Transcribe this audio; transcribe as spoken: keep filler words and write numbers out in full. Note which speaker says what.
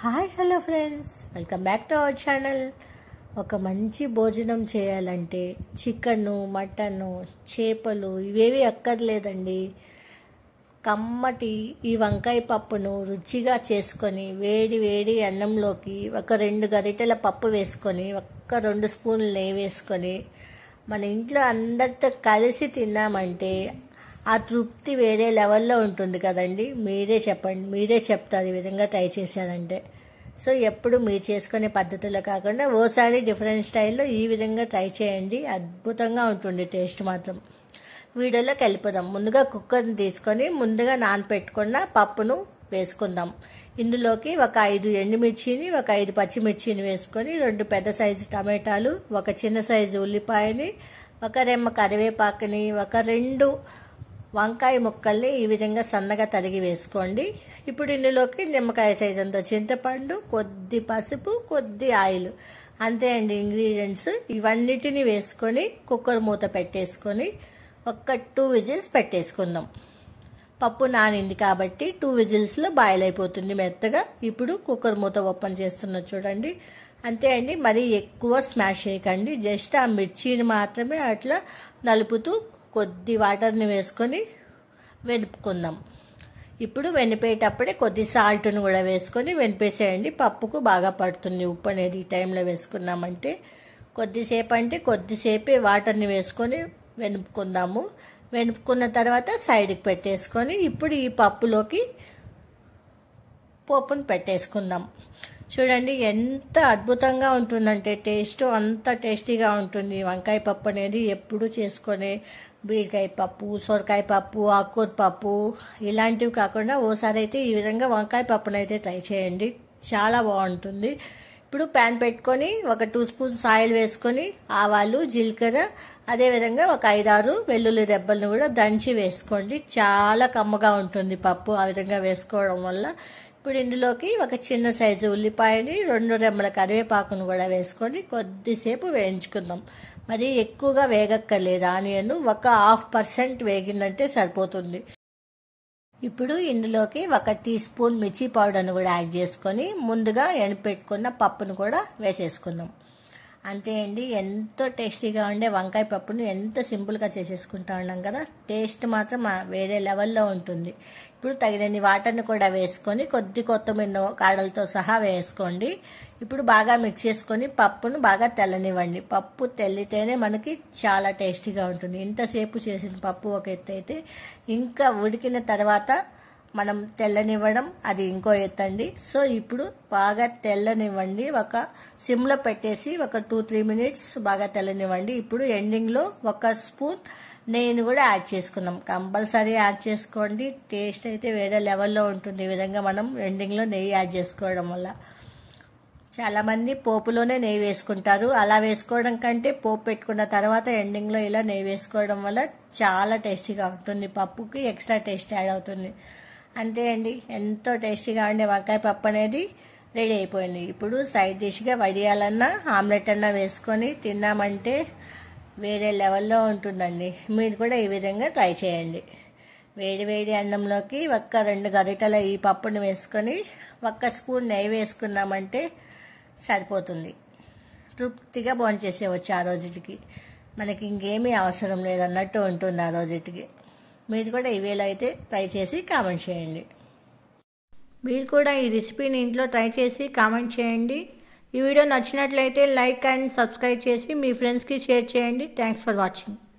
Speaker 1: Hi hello friends, welcome back to our channel. ఒక మంచి భోజనం చేయాలంటే చికెను, మటను, చేపలు ఇవేవి అక్కర్లేదండి. కమ్మటి ఈ వంకాయ పప్పును రుచిగా చేసుకొని వేడి వేడి అన్నంలోకి ఒక రెండు గరిటెల పప్పు వేసుకొని ఒక్క రెండు స్పూన్లు నెయ్యి వేసుకొని మన ఇంట్లో అందరితో కలిసి తిన్నామంటే ఆ తృప్తి వేరే లెవెల్లో ఉంటుంది కదండి. మీరే చెప్పండి, మీరే చెప్తారు ఈ విధంగా ట్రై చేశారంటే. సో ఎప్పుడు మీరు చేసుకునే పద్ధతిలో కాకుండా ఓసారి డిఫరెంట్ స్టైల్లో ఈ విధంగా ట్రై చేయండి. అద్భుతంగా ఉంటుంది టేస్ట్ మాత్రం. వీడియోలోకి వెళ్ళిపోదాం. ముందుగా కుక్కర్ని తీసుకొని ముందుగా నానపెట్టుకున్న పప్పును వేసుకుందాం. ఇందులోకి ఒక ఐదు ఎండుమిర్చిని, ఒక ఐదు పచ్చిమిర్చిని వేసుకొని రెండు పెద్ద సైజు టమాటాలు, ఒక చిన్న సైజు ఉల్లిపాయని, ఒక రెమ్మ కరివేపాకుని, ఒక రెండు వంకాయ ముక్కల్ని ఈ విధంగా సన్నగా తరిగి వేసుకోండి. ఇప్పుడు ఇందులోకి నిమ్మకాయ సైజ్ అంత చింతపండు, కొద్ది పసుపు, కొద్ది ఆయిల్, అంతే అండి ఇంగ్రీడియంట్స్. ఇవన్నిటిని వేసుకొని కుక్కర్ మూత పెట్టేసుకొని ఒక్క టూ విజిల్స్ పెట్టేసుకుందాం. పప్పు నానింది కాబట్టి టూ విజిల్స్లో బాయిల్ అయిపోతుంది మెత్తగా. ఇప్పుడు కుక్కర్ మూత ఓపెన్ చేస్తున్నా చూడండి. అంతే అండి, మరీ ఎక్కువ స్మాష్ చేయకండి. జస్ట్ ఆ మిర్చిని మాత్రమే అట్లా నలుపుతూ కొద్ది వాటర్ని వేసుకొని వెనుపుకుందాం. ఇప్పుడు వెనిపేటప్పుడే కొద్ది సాల్ట్ను కూడా వేసుకొని వెనిపేసేయండి. పప్పుకు బాగా పడుతుంది ఉప్పు అనేది ఈ టైంలో వేసుకున్నామంటే. కొద్దిసేపు అంటే కొద్దిసేపే వాటర్ని వేసుకొని వెనుపుకుందాము. వెనుపుకున్న తర్వాత సైడ్కి పెట్టేసుకొని ఇప్పుడు ఈ పప్పులోకి పోపును పెట్టేసుకుందాం. చూడండి ఎంత అద్భుతంగా ఉంటుందంటే టేస్ట్ అంత టేస్టీగా ఉంటుంది. వంకాయ పప్పు అనేది ఎప్పుడు చేసుకొని బీరకాయ పప్పు, సొరకాయ పప్పు, ఆకుకూర పప్పు ఇలాంటివి కాకుండా ఓసారి అయితే ఈ విధంగా వంకాయ పప్పును అయితే ట్రై చేయండి, చాలా బాగుంటుంది. ఇప్పుడు ప్యాన్ పెట్టుకొని ఒక టూ స్పూన్స్ ఆయిల్ వేసుకొని ఆవాలు, జీలకర్ర, అదేవిధంగా ఒక ఐదారు వెల్లుల్లి రెబ్బలను కూడా దంచి వేసుకోండి. చాలా కమ్మగా ఉంటుంది పప్పు ఆ విధంగా వేసుకోవడం వల్ల. ఇప్పుడు ఇందులోకి ఒక చిన్న సైజు ఉల్లిపాయని, రెండు రెమ్మల కరివేపాకును కూడా వేసుకొని కొద్దిసేపు వేయించుకుందాం. మరి ఎక్కువగా వేగక్కర్లేదు. ఆనియన్ ఒక హాఫ్ పర్సెంట్ వేగిందంటే సరిపోతుంది. ఇప్పుడు ఇందులోకి ఒక టీ స్పూన్ మిర్చి పౌడర్ను కూడా యాడ్ చేసుకొని ముందుగా ఎనపెట్టుకున్న పప్పును కూడా వేసేసుకుందాం. అంతే అండి, ఎంతో టేస్టీగా ఉండే వంకాయ పప్పును ఎంత సింపుల్గా చేసేసుకుంటా ఉన్నాం కదా. టేస్ట్ మాత్రం వేరే లెవెల్లో ఉంటుంది. ఇప్పుడు తగినన్ని వాటర్ని కూడా వేసుకొని కొద్ది కొత్తిమీర కాడలతో సహా వేసుకోండి. ఇప్పుడు బాగా మిక్స్ చేసుకొని పప్పును బాగా తెల్లనివ్వండి. పప్పు తెల్లితేనే మనకి చాలా టేస్టీగా ఉంటుంది. ఇంతసేపు చేసిన పప్పు ఒక ఎత్తు అయితే ఇంకా ఉడికిన తర్వాత మనం తెల్లనివ్వడం అది ఇంకో ఎత్తండి. సో ఇప్పుడు బాగా తెల్లనివ్వండి. ఒక సిమ్లో పెట్టేసి ఒక టూ త్రీ మినిట్స్ బాగా తెల్లనివ్వండి. ఇప్పుడు ఎండింగ్లో ఒక స్పూన్ నెయ్యిని కూడా యాడ్ చేసుకుందాం. కంపల్సరీ యాడ్ చేసుకోండి. టేస్ట్ అయితే వేరే లెవెల్లో ఉంటుంది ఈ విధంగా మనం ఎండింగ్లో నెయ్యి యాడ్ చేసుకోవడం వల్ల. చాలామంది పోపులోనే నెయ్యి వేసుకుంటారు. అలా వేసుకోవడం కంటే పోపు పెట్టుకున్న తర్వాత ఎండింగ్లో ఇలా నెయ్యి వేసుకోవడం వల్ల చాలా టేస్టీగా ఉంటుంది. పప్పుకి ఎక్స్ట్రా టేస్ట్ యాడ్ అవుతుంది. అంతే అండి, ఎంతో టేస్టీగా ఉండే వంకాయ పప్పు అనేది రెడీ అయిపోయింది. ఇప్పుడు సైడ్ డిష్గా వడియాలన్నా ఆమ్లెట్ అన్నా వేసుకొని తిన్నామంటే వేరే లెవెల్లో ఉంటుందండి. మీరు కూడా ఈ విధంగా ట్రై చేయండి. వేడి వేడి అన్నంలోకి ఒక్క రెండు గరిటెల ఈ పప్పుని వేసుకొని ఒక్క స్పూన్ నెయ్యి వేసుకున్నామంటే సరిపోతుంది. తృప్తిగా భోంచేసేవచ్చు ఆ రోజుకి. మనకి ఇంకేమీ అవసరం లేదన్నట్టు ఉంటుంది ఆ రోజుకి. మీరు కూడా ఈ వేళ అయితే ట్రై చేసి కామెంట్ చేయండి. మీరు కూడా ఈ రెసిపీని ఇంట్లో ట్రై చేసి కామెంట్ చేయండి. ఈ వీడియో నచ్చినట్లయితే లైక్ అండ్ సబ్స్క్రైబ్ చేసి మీ ఫ్రెండ్స్కి షేర్ చేయండి. Thanks for watching.